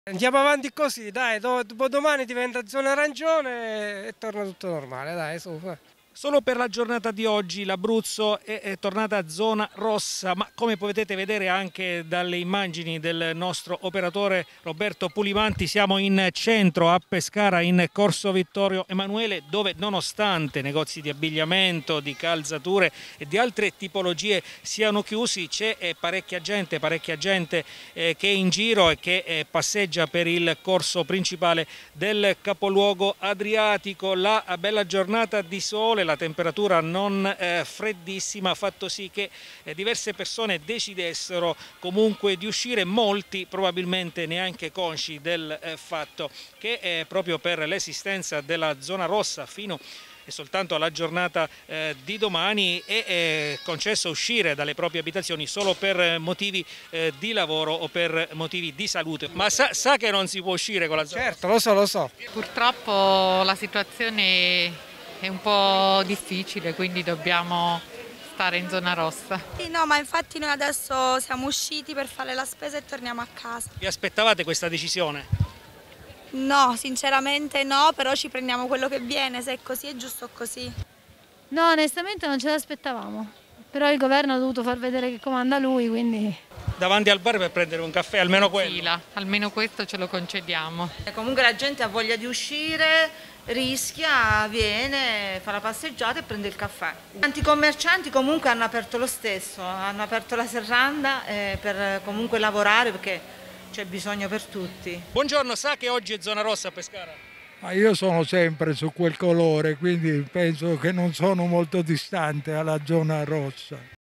Andiamo avanti così, dai, dopodomani diventa zona arancione e torna tutto normale, dai, su. Solo per la giornata di oggi l'Abruzzo è tornata zona rossa, ma come potete vedere anche dalle immagini del nostro operatore Roberto Pulimanti, siamo in centro a Pescara, in Corso Vittorio Emanuele, dove nonostante negozi di abbigliamento, di calzature e di altre tipologie siano chiusi, c'è parecchia gente che è in giro e che passeggia per il corso principale del capoluogo adriatico. La bella giornata di sole, la temperatura non freddissima ha fatto sì che diverse persone decidessero comunque di uscire, molti probabilmente neanche consci del fatto che proprio per l'esistenza della zona rossa fino e soltanto alla giornata di domani è concesso uscire dalle proprie abitazioni solo per motivi di lavoro o per motivi di salute. Ma sa che non si può uscire con la zona rossa? Certo, lo so, lo so. Purtroppo la situazione è un po' difficile, quindi dobbiamo stare in zona rossa. Sì, no, ma infatti noi adesso siamo usciti per fare la spesa e torniamo a casa. Vi aspettavate questa decisione? No, sinceramente no, però ci prendiamo quello che viene, se è così è giusto così. No, onestamente non ce l'aspettavamo, però il governo ha dovuto far vedere che comanda lui, quindi... Davanti al bar per prendere un caffè, almeno quello. Fila, almeno questo ce lo concediamo. Comunque la gente ha voglia di uscire, rischia, viene, fa la passeggiata e prende il caffè. Tanti commercianti comunque hanno aperto lo stesso, hanno aperto la serranda per comunque lavorare perché c'è bisogno per tutti. Buongiorno, sa che oggi è zona rossa a Pescara? Ma io sono sempre su quel colore, quindi penso che non sono molto distante alla zona rossa.